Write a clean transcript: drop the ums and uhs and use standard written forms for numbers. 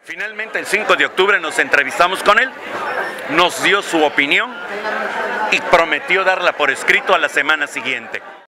Finalmente, el 5 de octubre nos entrevistamos con él, nos dio su opinión y prometió darla por escrito a la semana siguiente.